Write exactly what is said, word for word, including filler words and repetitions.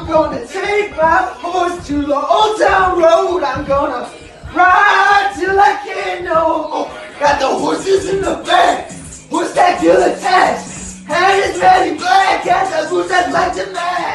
I'm gonna take my horse to the old town road. I'm gonna ride till I can't no more. Got the horses in the back, horse tack till attached. And it's very black as the boots that like to match.